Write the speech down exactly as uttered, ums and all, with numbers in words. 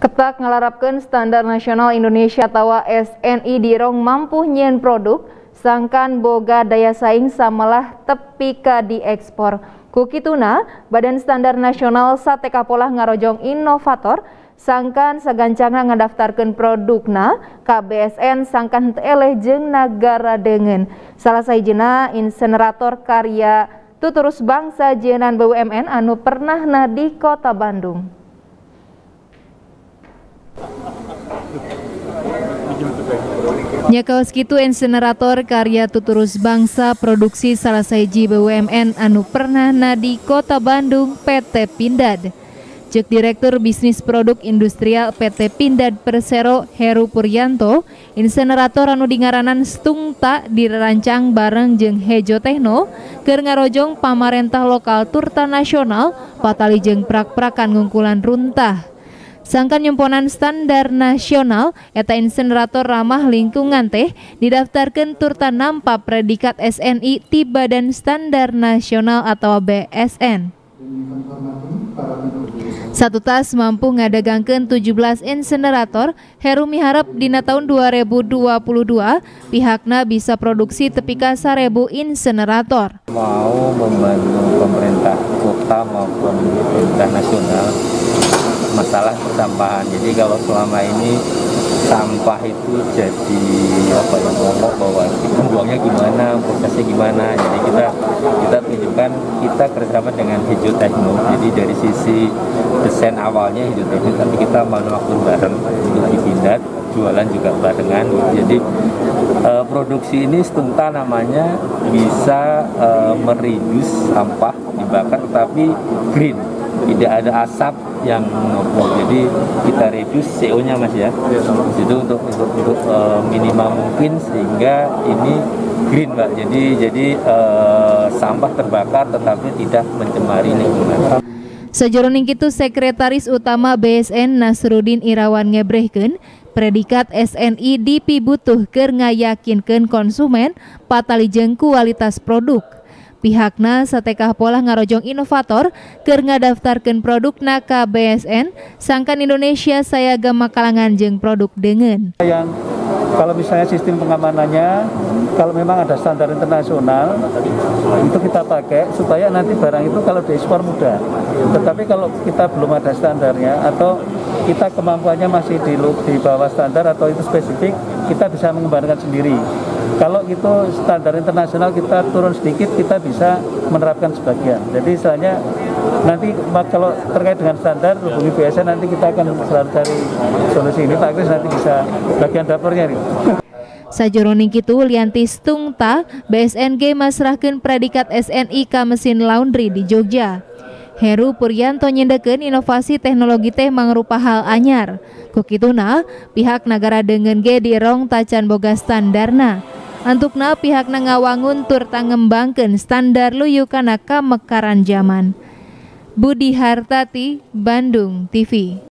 Ketak ngalarapkeun standar nasional Indonesia tawa S N I dirong mampu nyieun produk sangkan boga daya saing samalah tepi ka diekspor. Ku kituna, Badan Standar Nasional sateka polah ngarojong inovator sangkan sagancangna ngadaftarkeun produkna ka B S N sangkan henteu eleh jeung nagara deungeun. Salah sahijina insenerator karya tuturus bangsa jeunan B U M N anu pernahna di Kota Bandung. Nyakaos kitu insenerator karya tuturus bangsa produksi salah sahiji B U M N anu pernahna di Kota Bandung P T Pindad. Cek Direktur Bisnis Produk Industrial P T Pindad Persero Heru Puryanto, insenerator anu dingaranan Stungta dirancang bareng jeung Hejo Techno keur ngarojong pamarentah lokal turta nasional patali jeung prak-prakan ngungkulan runtah. Sangkan nyemponan standar nasional eta insenerator ramah lingkungan teh didaftarkeun turta nampa predikat S N I ti Badan Standar Nasional atau B S N. Satu tas mampu ngadagangkeun tujuh belas insenerator. Heru miharep dina tahun dua ribu dua puluh dua pihakna bisa produksi tepi ka seribu insenerator. Mau membantu pemerintah kota maupun pemerintah nasional masalah persampahan. Jadi kalau selama ini sampah itu jadi apa ya, ngomong bahwa buangnya gimana, prosesnya gimana. Jadi kita kita tunjukkan kita kerjasama dengan Hejo Techno. Jadi dari sisi desain awalnya Hejo Techno, tapi kita manufaktur bareng di Pindad, jualan juga barengan. Jadi uh, produksi ini Stungta namanya bisa uh, mereduce sampah dibakar tetapi green. Tidak ada asap yang menumpuk, jadi kita reduce C O-nya mas ya. Itu untuk untuk, untuk uh, minimal mungkin sehingga ini green mbak. Jadi jadi uh, sampah terbakar tetapi tidak mencemari lingkungan. Sajroning kitu Sekretaris Utama B S N Nasruddin Irawan ngebrehkeun predikat S N I dipibutuh keur ngayakinkeun konsumen patali jeung kualitas produk. Pihakna satekah polah ngarojong inovator keur ngadaftarkeun produkna ka B S N sangkan Indonesia sayagama kalangan jeung produk deungeun. Yang kalau misalnya sistem pengamanannya kalau memang ada standar internasional itu kita pakai supaya nanti barang itu kalau diekspor mudah. Tetapi kalau kita belum ada standarnya atau kita kemampuannya masih di, di bawah standar atau itu spesifik, kita bisa mengembangkan sendiri. Kalau itu standar internasional kita turun sedikit, kita bisa menerapkan sebagian. Jadi misalnya nanti kalau terkait dengan standar hubungi B S N, nanti kita akan selalu cari solusi ini. Pak Kris nanti bisa bagian dapurnya nih. Sajroning kitu lianti Stungta B S N G masrahkeun predikat S N I ka mesin laundry di Jogja. Heru Puryanto nyendekeun inovasi teknologi teh mangrupa hal anyar. Ku kituna pihak nagara deungeun ge dirong tacan boga standarna. Antukna pihakna ngawangun turta ngembangkeun standar luyukana kamekaran zaman. Budi Hartati, Bandung T V.